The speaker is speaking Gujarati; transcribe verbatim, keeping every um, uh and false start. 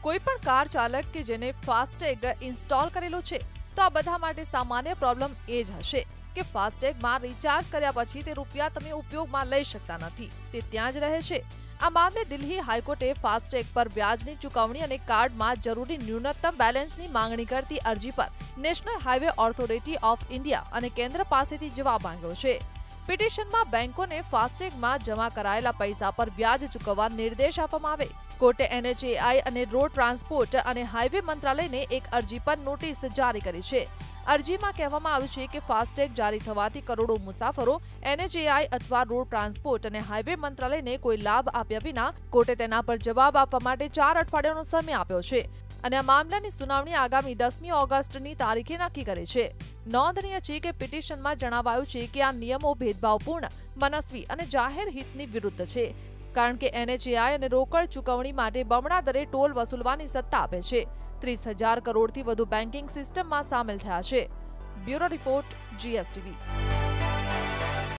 કોઈપણ કાર ચાલક કે જેને ફાસ્ટેગ ઇન્સ્ટોલ કરેલો છે તો આ બધા માટે સામાન્ય પ્રોબ્લેમ એ જ હશે કે ફાસ્ટેગમાં રિચાર્જ કર્યા પછી તે રૂપિયા તમે ઉપયોગમાં લઈ શકતા નથી, તે ત્યાં જ રહે છે। આ મામલે દિલ્હી હાઈકોર્ટે ફાસ્ટેગ પર વ્યાજની ચૂકવણી અને કાર્ડમાં જરૂરી ન્યૂનતમ બેલેન્સની માંગણી કરતી અરજી પર national highway authority of India અને કેન્દ્ર પાસેથી જવાબ માંગ્યો છે। પિટિશનમાં બેંકોને ફાસ્ટેગમાં જમા કરાયેલા પૈસા પર વ્યાજ ચૂકવવા નિર્દેશ આપવામાં આવે। કોર્ટે એનએચએઆઈ અને રોડ ટ્રાન્સપોર્ટ અને હાઈવે મંત્રાલયને એક અરજી પર નોટિસ જારી કરી છે। અરજીમાં કહેવામાં આવ્યું છે કે ફાસ્ટેગ જારી થવાથી કરોડો મુસાફરો એનએચએઆઈ અથવા રોડ ટ્રાન્સપોર્ટ અને હાઈવે મંત્રાલયને કોઈ લાભ આપ્યા વિના કોર્ટે તેના પર જવાબ આપવા માટે ચાર અઠવાડિયાનો સમય આપ્યો છે અને આ મામલાની સુનાવણી આગામી દસમી ઓગસ્ટની તારીખે નક્કી કરી છે। નોંધનીય છે કે પિટિશનમાં જણાવાયું છે કે આ નિયમો ભેદભાવપૂર્ણ, મનસ્વી અને જાહેર હિતની વિરુદ્ધ છે, કારણ કે એનએચએઆઈ અને રોકડ ચૂકવણી માટે બમણા દરે ટોલ વસૂલવાની સત્તા આપે છે। ત્રીસ હજાર કરોડથી વધુ બેન્કિંગ સિસ્ટમમાં સામેલ થયા છે। Bureau report, GSTV.